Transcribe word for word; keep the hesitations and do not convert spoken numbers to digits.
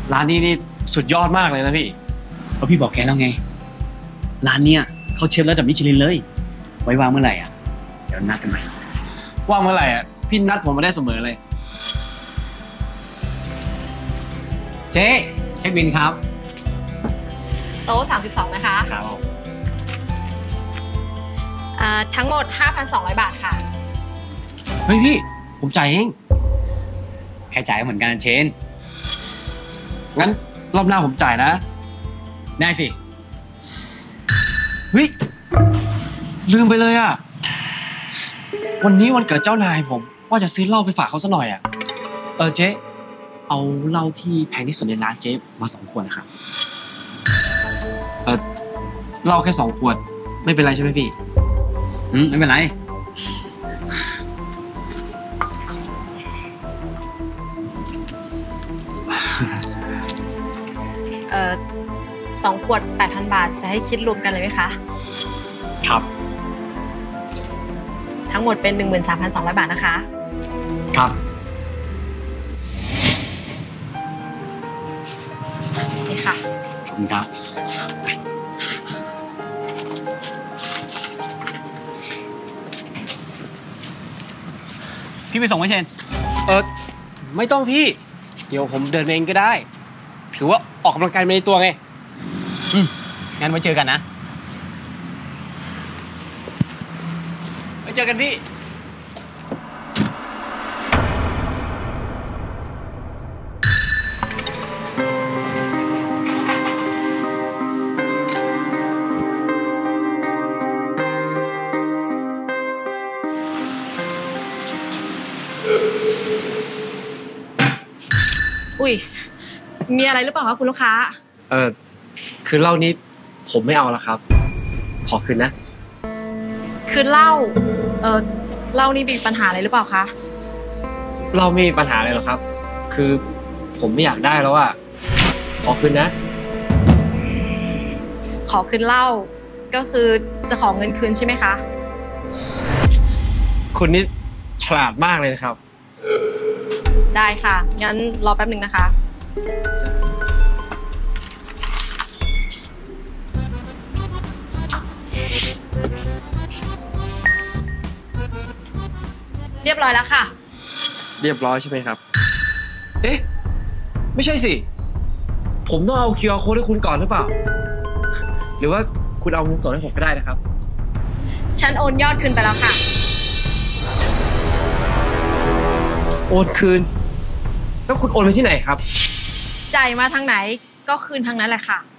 ร้านนี้นี่สุดยอดมากเลยนะพี่เพราะพี่บอกแกแล้วไงร้านเนี้ยเขาเชฟระดับมิชลินเลยไว้วางเมื่อไหร่อ่ะเดี๋ยวนัดกันใหม่ว่างเมื่อไหร่อ่ะพี่นัดผมมาได้เสมอเลยเจ๊เช็คบินครับโต๊ะสามสิบสองนะคะครับทั้งหมด ห้าพันสองร้อย บาทค่ะเฮ้ยพี่ผมจ่ายเองแค่จ่ายก็เหมือนกันเชนงั้นรอบหน้าผมจ่ายนะได้สิเฮ้ยลืมไปเลยอ่ะวันนี้วันเกิดเจ้านายผมว่าจะซื้อเหล้าไปฝากเขาสักหน่อยอ่ะเออเจ๊เอาเหล้าที่แพงที่สุดในร้านเจ๊มาสองขวดนะครับเออเหล้าแค่สองขวดไม่เป็นไรใช่ไหมพี่อืมไม่เป็นไรเอ่อสองขวด แปดพัน บาทจะให้คิดรวมกันเลยไหมคะครับทั้งหมดเป็น หนึ่งหมื่นสามพันสองร้อย บาทนะคะครับนี่ค่ะขอบคุณครับพี่ไปส่งไหมเชนเออไม่ต้องพี่เดี๋ยวผมเดินเองก็ได้ถือว่าออกกำลังกายในตัวไงอืมงั้นไว้เจอกันนะไว้เจอกันพี่อุ้ยมีอะไรหรือเปล่าคะคุณลูกค้าเออคือเหล้านี้ผมไม่เอาละครับขอคืนนะคือเหล้าเออเหล้านี่มีปัญหาอะไรหรือเปล่าคะเหล้าไม่มีปัญหาอะไรหรอกครับคือผมไม่อยากได้แล้วอะขอคืนนะขอคืนเหล้าก็คือจะขอเงินคืนใช่ไหมคะคุณนี่ฉลาดมากเลยนะครับได้ค่ะงั้นรอแป๊บหนึ่งนะคะเรียบร้อยแล้วค่ะเรียบร้อยใช่ไหมครับเอ๊ะไม่ใช่สิผมต้องเอา คิว อาร์ Code ให้คุณก่อนหรือเปล่าหรือว่าคุณเอาเงินสดให้ผมก็ได้นะครับฉันโอนยอดคืนไปแล้วค่ะโอนคืนแล้วคุณโอนไปที่ไหนครับจ่ายมาทางไหนก็คืนทางนั้นแหละค่ะ